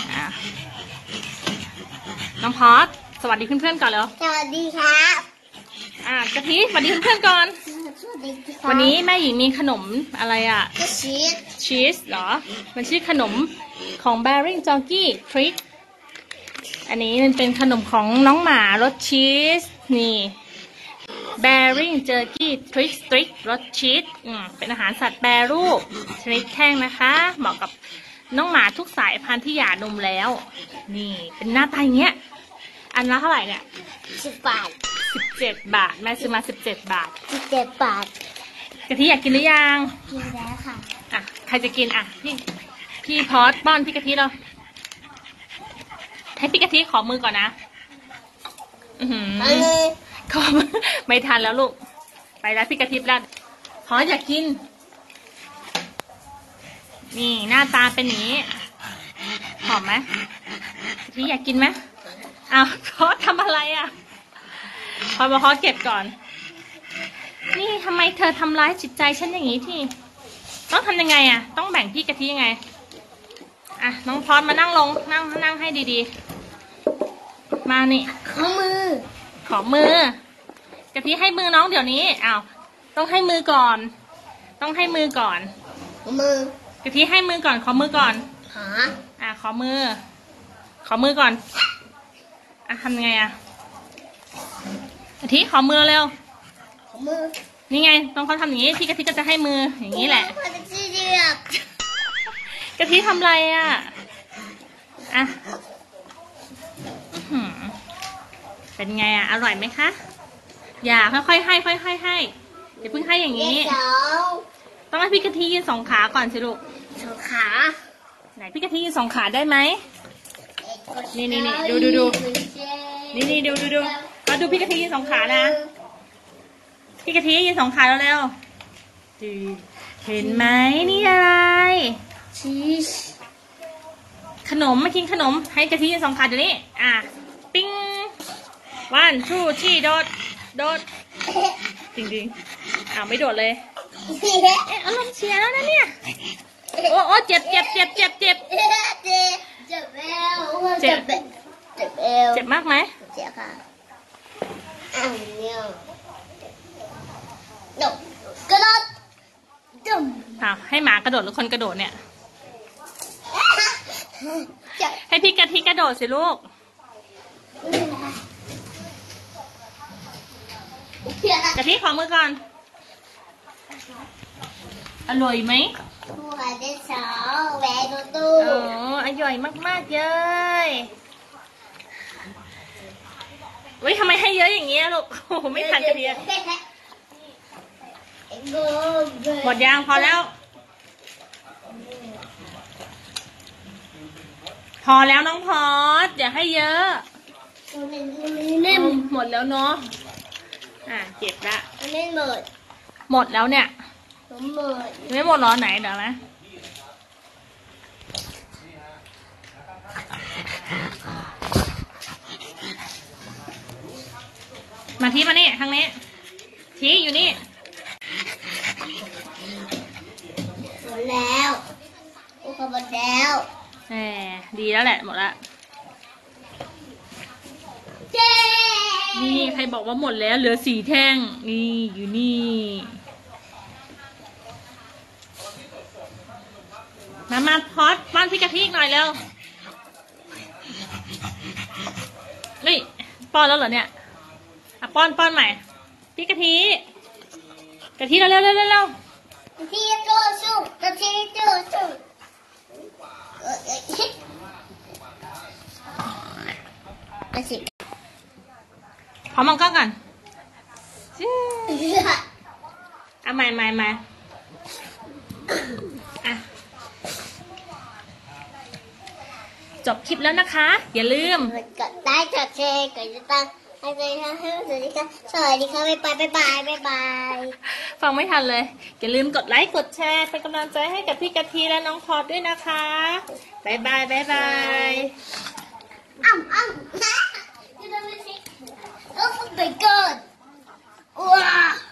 น้องพอดสวัสดีเพื่อนๆก่อนแล้วสวัสดีครับกะทิสวัสดีเพื่อนๆก่อนวันนี้แม่หญิงมีขนมอะไรชีสเหรอมันชื่อขนมของ Bearing Jerky Trick อันนี้มันเป็นขนมของน้องหมารสชีสนี่ Bearing Jerky Trick รสชีสเป็นอาหารสัตว์แปรรูปชนิดแท่งนะคะเหมาะกับน้องหมาทุกสายพันธุ์ที่หย่านมแล้วนี่เป็นหน้าตาอย่างเงี้ยอันละเท่าไหร่เนี่ย 10 บาท 17 บาทแม่ซื้อมา17 บาท 17 บาทกะทิอยากกินหรือยังกินแล้วค่ะใครจะกินพี่พอดป้อนพี่กะทิเราให้พี่กะทิขอมือก่อนนะขอมือไม่ทันแล้วลูกไปแล้วพี่กะทิแล้วพออยากกินนี่หน้าตาเป็นอย่างนี้หอมไหมพี่อยากกินไหมพอทำอะไรพอมาเก็บก่อนนี่ทำไมเธอทำร้ายจิตใจฉันอย่างนี้ที่ต้องทำยังไงต้องแบ่งพี่กะทิยังไงน้องพอดมานั่งลงนั่งให้ดีๆมานี่ขอมือกะทิให้มือน้องเดี๋ยวนี้ต้องให้มือก่อนมือกะทิให้มือก่อนขอมือก่อนขอมือก่อนทำยังไงกะทิขอมือเร็วขอมือนี่ไงต้องเขาทำอย่างนี้พี่กะทิก็จะให้มืออย่างนี้แหละกะทิทำอะไรเป็นไงอร่อยไหมคะอย่าค่อยๆให้ให้อย่าเพิ่งให้อย่างนี้ต้องให้พี่กะทิยืน2 ขาก่อนสิลูก 2 ขาไหนพี่กะทิยืน2 ขาได้ไหมนี่ดูนี่ดูมาดูพี่กะทิยืน2 ขานะพี่กะทิยืน2 ขาเร็วเห็นไหมนี่อะไรชีสขนมมากินขนมให้กะทิยืน2 ขาเดี๋ยวนี้ปิ้ง1 2 3โดดจริงไม่โดดเลยอารมณ์เสียแล้วนะเนี่ยโอ้เจ็บแล้วเจ็บมากไหมเจ็บค่ะกระโดดให้หมากระโดดหรือคนกระโดดเนี่ยให้พี่กะทิกระโดดสิลูกกะทิขอมือก่อนอร่อยไหมแหวนตู้อร่อยมากๆเลยทำไมให้เยอะอย่างเงี้ยลูกโอ้โหไม่ทันกะทิหมดยางพอแล้วน้องพอดอย่าให้เยอะหมดแล้วเนาะเก็บละไม่หมดแล้วเนี่ยไม่หมดหรอไหนเดี๋ยวนะมาที่มานี่ทางนี้ที่อยู่นี่หมดแล้วหมดแล้วดีแล้วแหละหมดละนี่ใครบอกว่าหมดแล้วเหลือ4 แท่งนี่อยู่นี่มาพอดป้อนพี่กะทิหน่อยเร็วป้อนแล้วเหรอเนี่ยป้อนใหม่พี่กะทิเร็วกะทิตัวสู้พอมองกล้องก่อนใหม่จบคลิปแล้วนะคะอย่าลืมกดไลค์กดแชร์กดติดตามสวัสดีค่ะบ๊ายบายฟังไม่ทันเลยอย่าลืมกดไลค์กดแชร์เป็นกำลังใจให้กับพี่กะทิและน้องพอดด้วยนะคะบ๊ายบาย Oh my god! Wow!